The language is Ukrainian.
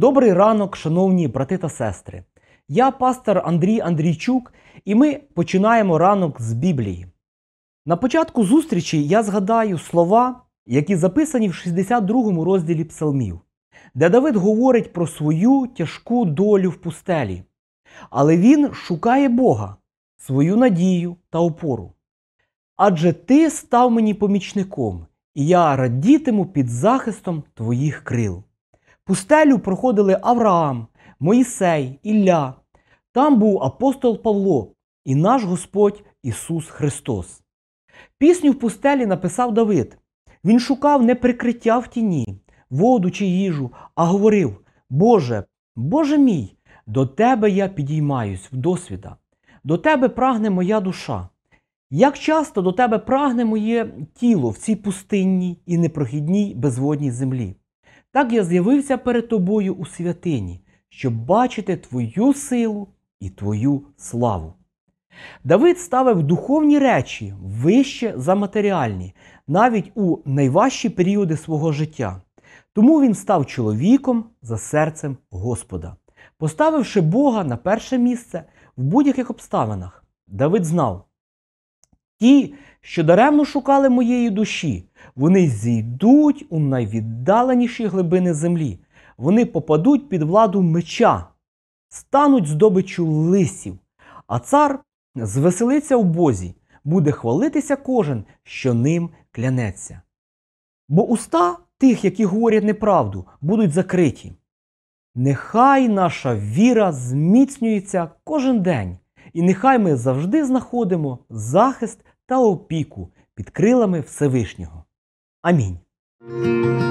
Добрий ранок, шановні брати та сестри. Я пастор Андрій Андрійчук, і ми починаємо ранок з Біблії. На початку зустрічі я згадаю слова, які записані в 62 розділі Псалмів, де Давид говорить про свою тяжку долю в пустелі. Але він шукає Бога, свою надію та опору. «Адже ти став мені помічником, і я радітиму під захистом твоїх крил». Пустелю проходили Авраам, Моїсей, Ілля. Там був апостол Павло і наш Господь Ісус Христос. Пісню в пустелі написав Давид. Він шукав не прикриття в тіні, воду чи їжу, а говорив: «Боже, Боже мій, до Тебе я підіймаюсь вдосвіта, до Тебе прагне моя душа. Як часто до Тебе прагне моє тіло в цій пустинній і непрохідній безводній землі. Так я з'явився перед Тобою у святині, щоб бачити Твою силу і Твою славу». Давид ставив духовні речі вище за матеріальні, навіть у найважчі періоди свого життя. Тому він став чоловіком за серцем Господа, поставивши Бога на перше місце в будь-яких обставинах. Давид знав: ті, що даремно шукали моєї душі, вони зійдуть у найвіддаленіші глибини землі. Вони попадуть під владу меча, стануть здобиччю лисів, а цар звеселиться в Бозі, буде хвалитися кожен, що ним клянеться. Бо уста тих, які говорять неправду, будуть закриті. Нехай наша віра зміцнюється кожен день, і нехай ми завжди знаходимо захист та опіку під крилами Всевишнього. Амінь.